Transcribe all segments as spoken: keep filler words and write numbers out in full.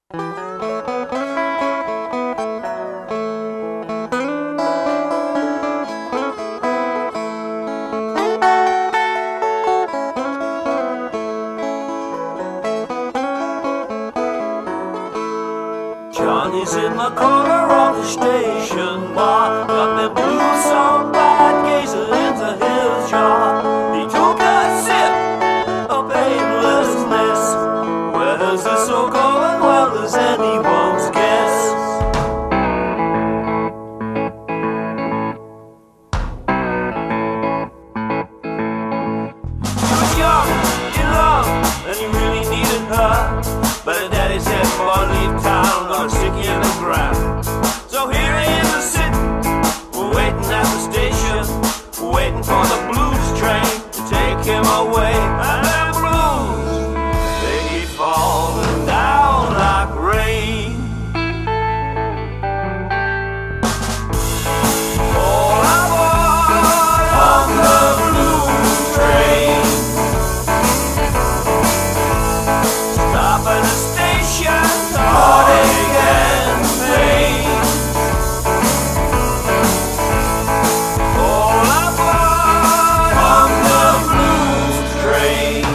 Johnny's in the corner of the station bar, got them blues so bad, gazing into his jar. He took a sip of aimlessness. Where's this all going? Well, as anyone's guess. He was young, in love, and he really needed her. But her daddy said, boy, leave town, gonna stick you in the ground. So here he is a-sitting, waiting at the station, waiting for the blues train to take him away. And them blues, they keep falling down like rain. All aboard on the blues train, stop at the station, heartache and pain. All aboard on the blues train.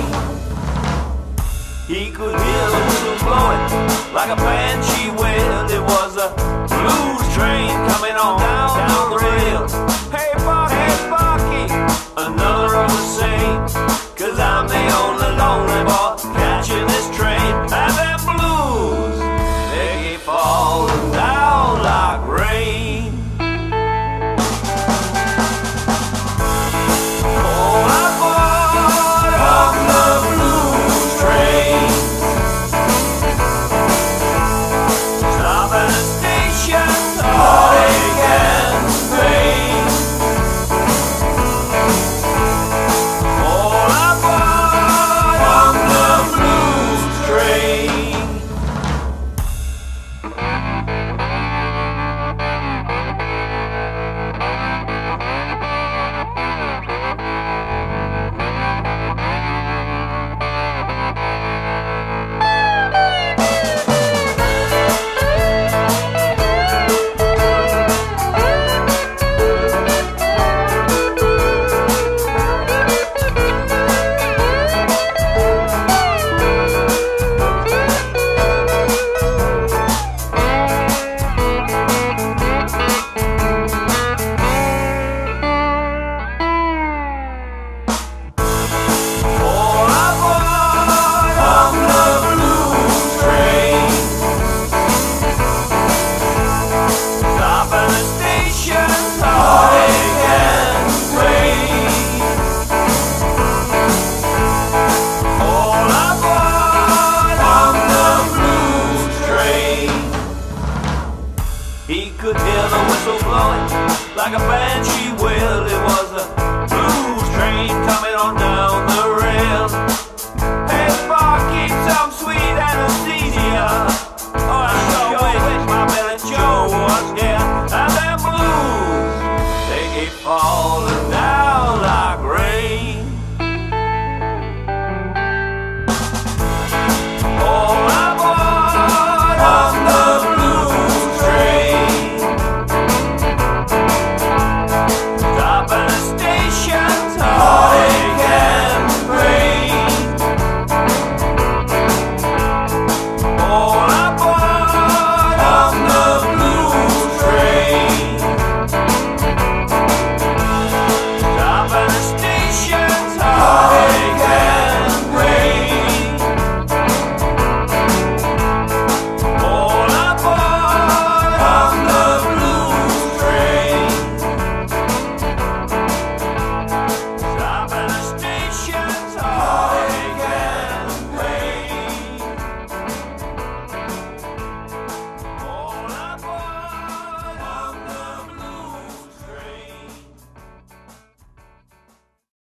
He could hear the whistle blowing like a banshee wail. It was a blues train coming on down, down the rail. Hey, Bucky, hey, Bucky, another of the same, 'cause I'm the only lonely boy